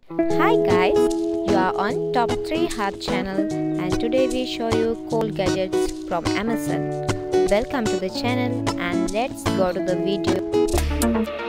Hi guys, you are on Top 3 Hub channel and today we show you cool gadgets from Amazon. Welcome to the channel and let's go to the video.